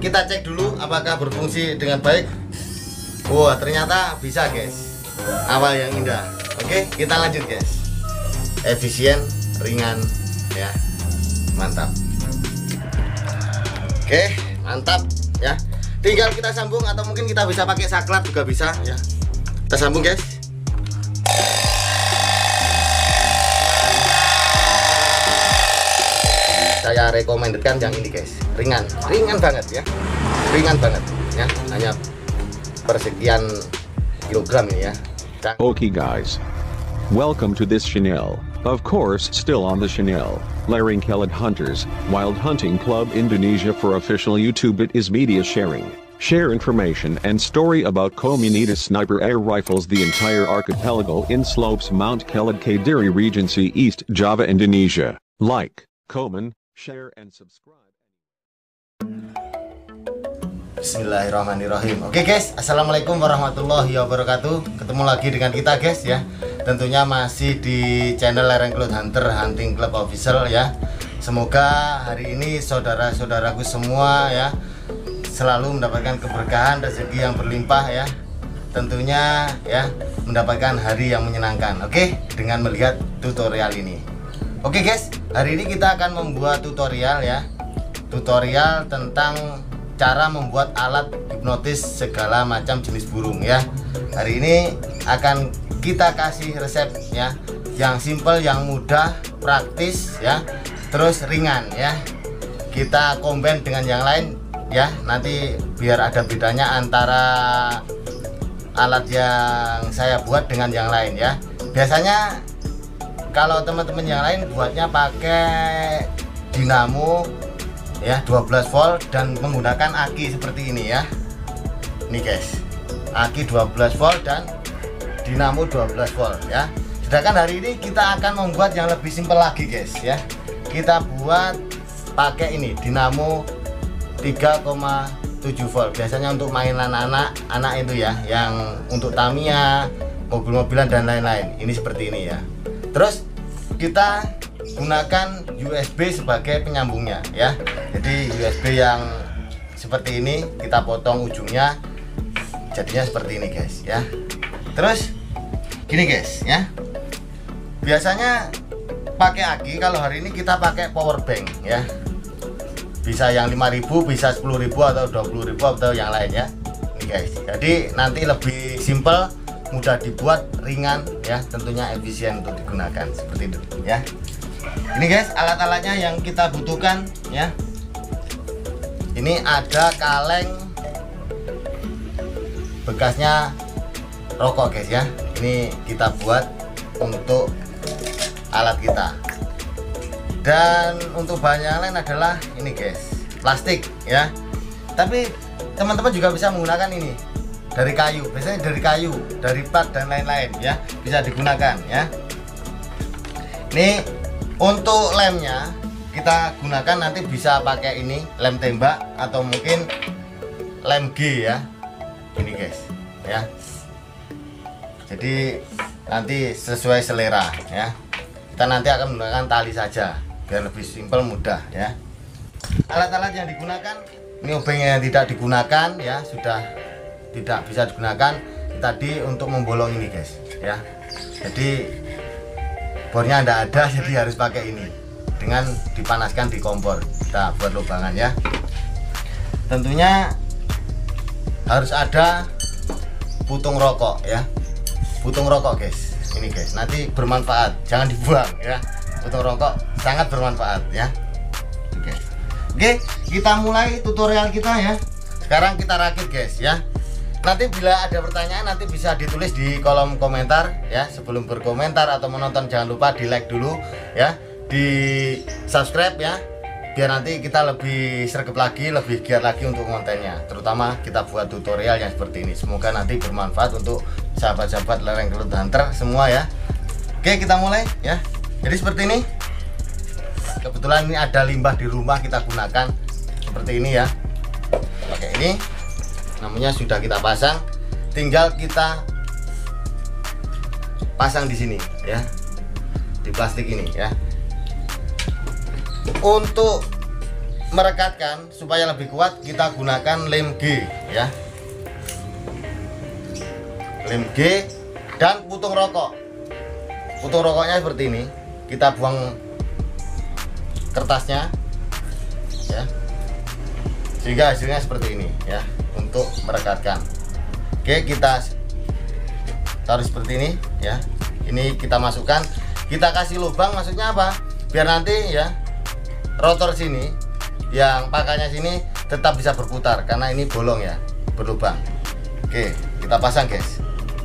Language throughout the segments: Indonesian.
kita cek dulu apakah berfungsi dengan baik. Wah, ternyata bisa guys. Awal yang indah. Oke, kita lanjut guys. Efisien, ringan ya. Mantap. Oke, mantap ya. Tinggal kita sambung atau mungkin kita bisa pakai saklar juga bisa ya. Kita sambung guys. Saya rekomendasikan yang ini guys. Ringan banget ya. Ringan banget ya. Hanya persekian kilogram ini ya. Okay guys, welcome to this channel. Of course, still on the channel, Lareng Kelad Hunters, Wild Hunting Club Indonesia. For official YouTube it is media sharing. Share information and story about Komunita sniper air rifles, the entire archipelago in slopes Mount Kelad Kadiri Regency, East Java, Indonesia. Like, comment, share and subscribe. Bismillahirrahmanirrahim. Oke guys, assalamualaikum warahmatullahi wabarakatuh. Ketemu lagi dengan kita guys ya. Tentunya masih di channel Lareng Kelad Hunting Club Official ya. Semoga hari ini saudara-saudaraku semua ya selalu mendapatkan keberkahan, rezeki yang berlimpah ya. Tentunya ya mendapatkan hari yang menyenangkan. Oke, dengan melihat tutorial ini. Oke guys, hari ini kita akan membuat tutorial ya. Tutorial tentang cara membuat alat hipnotis segala macam jenis burung ya. Hari ini akan kita kasih resep ya, yang simple, yang mudah, praktis ya, terus ringan ya. Kita combine dengan yang lain ya, nanti biar ada bedanya antara alat yang saya buat dengan yang lain ya. Biasanya kalau teman-teman yang lain buatnya pakai dinamo ya 12 volt dan menggunakan aki seperti ini ya. Ini guys, aki 12 volt dan dinamo 12 volt ya. Sedangkan hari ini kita akan membuat yang lebih simpel lagi guys ya. Kita buat pakai ini dinamo 3,7 volt. Biasanya untuk mainan anak itu ya, yang untuk Tamiya, mobil-mobilan dan lain-lain. Ini seperti ini ya. Terus kita gunakan USB sebagai penyambungnya ya. Jadi USB yang seperti ini kita potong ujungnya, jadinya seperti ini guys ya. Terus gini guys ya, biasanya pakai aki. Kalau hari ini kita pakai power bank ya, bisa yang 5.000, bisa 10.000 atau 20.000 atau yang lain ya. Ini guys, jadi nanti lebih simple, mudah dibuat, ringan ya, tentunya efisien untuk digunakan seperti itu ya. Ini guys alat-alatnya yang kita butuhkan ya. Ini ada kaleng bekasnya rokok guys ya. Ini kita buat untuk alat kita. Dan untuk bahan yang lain adalah ini guys, plastik ya. Tapi teman-teman juga bisa menggunakan ini dari kayu, biasanya dari kayu, dari plat dan lain-lain ya, bisa digunakan ya. Ini untuk lemnya kita gunakan, nanti bisa pakai ini lem tembak atau mungkin lem G ya. Ini guys ya. Jadi nanti sesuai selera ya. Kita nanti akan menggunakan tali saja biar lebih simpel, mudah ya. Alat-alat yang digunakan, ini obeng yang tidak digunakan ya, sudah tidak bisa digunakan. Tadi untuk membolong ini guys ya. Jadi bornya tidak ada, jadi harus pakai ini dengan dipanaskan di kompor. Kita buat lubangan ya. Tentunya harus ada putung rokok ya. Putung rokok guys, ini guys, nanti bermanfaat, jangan dibuang ya. Putung rokok sangat bermanfaat ya. Oke, kita mulai tutorial kita ya. Sekarang kita rakit guys ya. Nanti bila ada pertanyaan nanti bisa ditulis di kolom komentar ya. Sebelum berkomentar atau menonton jangan lupa di like dulu ya, di subscribe ya, biar nanti kita lebih sregep lagi, lebih giat lagi untuk kontennya. Terutama kita buat tutorial yang seperti ini. Semoga nanti bermanfaat untuk sahabat-sahabat Lareng Kelad Hunter semua ya. Oke, kita mulai ya. Jadi seperti ini. Kebetulan ini ada limbah di rumah, kita gunakan seperti ini ya. Pakai ini. Namanya sudah kita pasang, tinggal kita pasang di sini ya, di plastik ini ya. Untuk merekatkan supaya lebih kuat, kita gunakan lem G ya. Lem G dan putung rokok. Putung rokoknya seperti ini. Kita buang kertasnya ya. Sehingga hasilnya seperti ini ya, untuk merekatkan. Oke, kita taruh seperti ini ya. Ini kita masukkan, kita kasih lubang, maksudnya apa? Biar nanti ya rotor sini yang pakannya sini tetap bisa berputar, karena ini bolong ya, berlubang. Oke, kita pasang guys.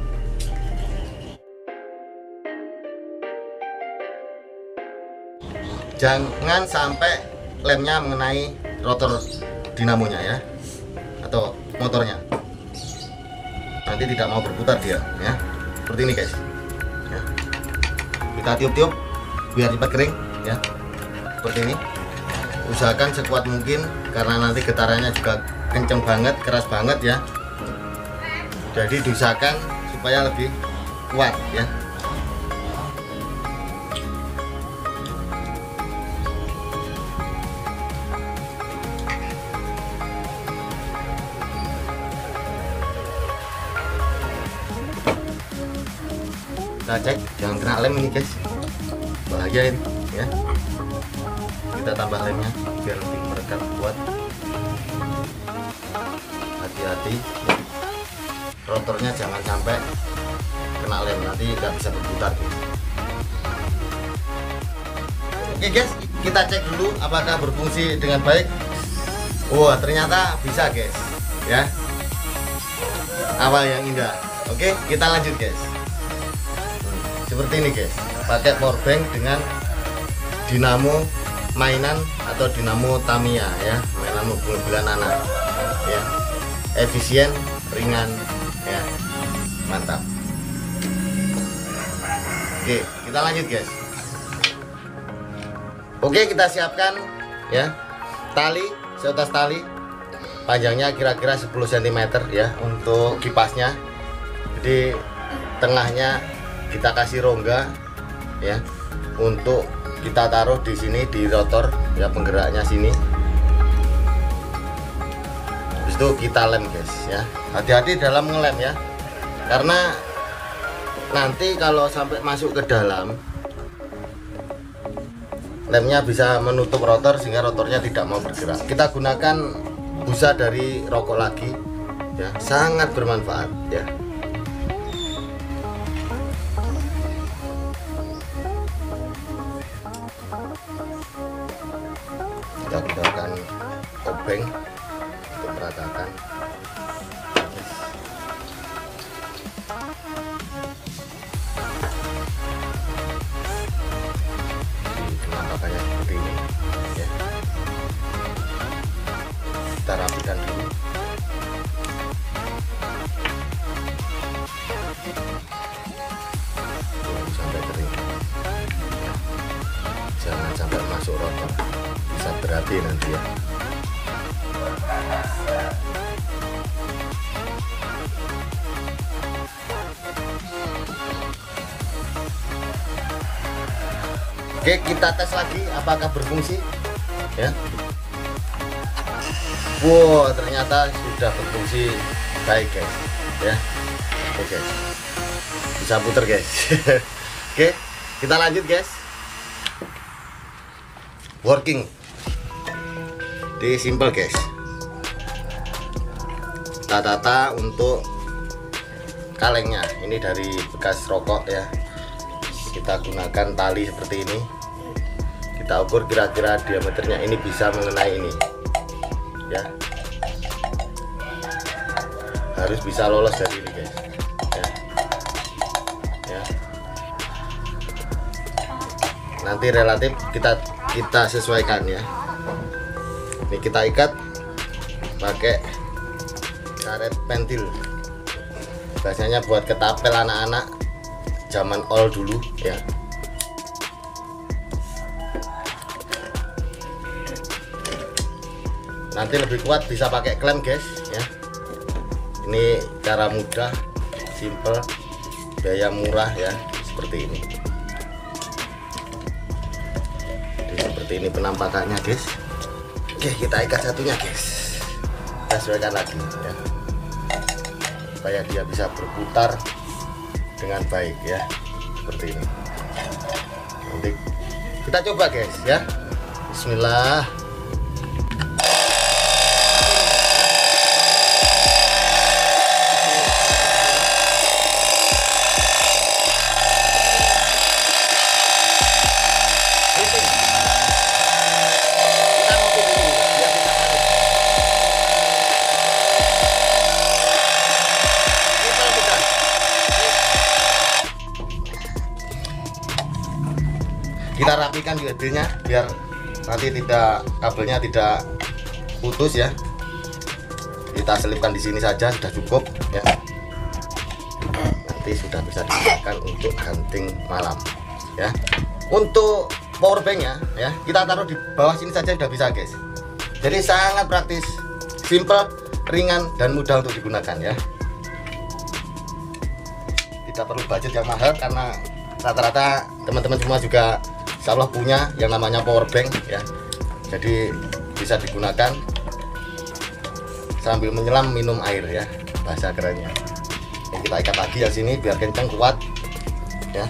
Jangan sampai lemnya mengenai rotor dinamonya ya, atau motornya, nanti tidak mau berputar dia ya. Seperti ini guys ya. Kita tiup-tiup biar cepat kering ya, seperti ini. Usahakan sekuat mungkin, karena nanti getarannya juga kenceng banget, keras banget ya. Jadi diusahakan supaya lebih kuat ya. Kita cek jangan kena lem ini guys, bahaya ini ya. Kita tambah lemnya biar lebih merekat, kuat. Hati-hati rotornya jangan sampai kena lem, nanti nggak bisa berputar guys. Oke guys, kita cek dulu apakah berfungsi dengan baik. Wah, ternyata bisa guys ya. Awal yang indah. Oke, kita lanjut guys. Seperti ini guys, pakai powerbank dengan dinamo mainan atau dinamo Tamiya ya, mainan mobil-mobilan anak ya. Efisien, ringan ya, mantap. Oke, kita lanjut guys. Oke, kita siapkan ya tali, seotas tali panjangnya kira-kira 10 cm ya untuk kipasnya. Jadi tengahnya kita kasih rongga ya, untuk kita taruh di sini di rotor ya, penggeraknya sini. Habis itu kita lem guys ya. Hati-hati dalam ngelem ya, karena nanti kalau sampai masuk ke dalam, lemnya bisa menutup rotor sehingga rotornya tidak mau bergerak. Kita gunakan busa dari rokok lagi ya, sangat bermanfaat ya. Kita gunakan obeng untuk meratakan. Penampakannya seperti ini ya. Kita rapikan dulu. Tunggu sampai kering. Jangan sampai masuk rotor, bisa berapi nanti ya. Oke, kita tes lagi apakah berfungsi ya. Wow, ternyata sudah berfungsi baik guys ya. Oke, bisa puter guys. Oke, kita lanjut guys. Working di simple guys. Kita tata untuk kalengnya, ini dari bekas rokok ya. Kita gunakan tali seperti ini. Kita ukur kira-kira diameternya ini bisa mengenai ini ya. Harus bisa lolos dari ini guys ya. Ya. Nanti relatif kita sesuaikan ya. Ini kita ikat pakai karet pentil, biasanya buat ketapel anak-anak zaman old dulu ya. Nanti lebih kuat bisa pakai klem guys ya. Ini cara mudah, simple, biaya murah ya, seperti ini. Jadi seperti ini penampakannya guys. Oke, kita ikat satunya guys, kita sesuaikan lagi ya, supaya dia bisa berputar dengan baik ya, seperti ini. Nanti kita coba guys ya. Bismillah. Kita rapikan USB-nya biar nanti kabelnya tidak putus ya. Kita selipkan di sini saja sudah cukup ya. Nanti sudah bisa digunakan untuk hunting malam ya. Untuk power bank ya, kita taruh di bawah sini saja sudah bisa guys. Jadi sangat praktis, simple, ringan dan mudah untuk digunakan ya. Tidak perlu budget yang mahal karena rata-rata teman-teman semua juga insya Allah punya yang namanya power bank ya, jadi bisa digunakan sambil menyelam minum air ya, bahasa kerennya. Ini kita ikat lagi ya sini biar kencang kuat ya.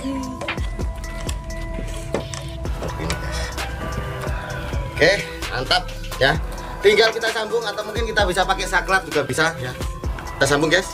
Seperti ini guys. Oke, mantap ya. Tinggal kita sambung atau mungkin kita bisa pakai saklat juga bisa ya. Kita sambung guys.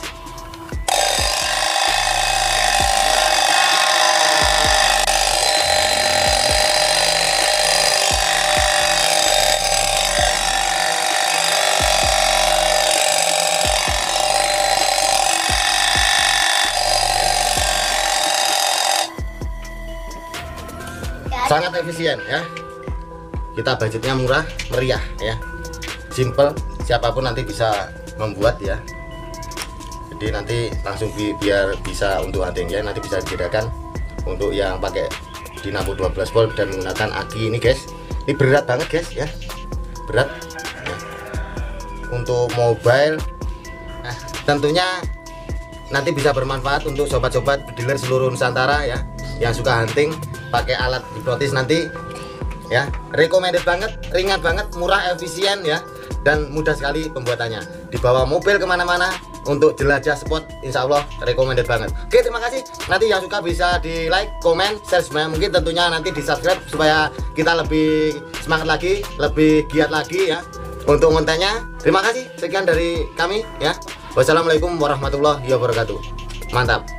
Sangat efisien ya, kita budgetnya murah meriah ya, simple, siapapun nanti bisa membuat ya. Jadi nanti langsung biar bisa untuk hunting ya, nanti bisa dibedakan untuk yang pakai dinamo 12 volt dan menggunakan aki ini guys. Ini berat banget guys ya, berat ya. Untuk mobile nah, tentunya nanti bisa bermanfaat untuk sobat-sobat dealer seluruh Nusantara ya, yang suka hunting pakai alat hipnotis nanti ya. Recommended banget, ringan banget, murah, efisien ya, dan mudah sekali pembuatannya. Dibawa mobil kemana-mana untuk jelajah spot, insya Allah recommended banget. Oke, terima kasih. Nanti yang suka bisa di like, komen, share semuanya. Mungkin tentunya nanti di subscribe supaya kita lebih semangat lagi, lebih giat lagi ya untuk kontennya. Terima kasih, sekian dari kami ya. Wassalamualaikum warahmatullahi wabarakatuh. Mantap.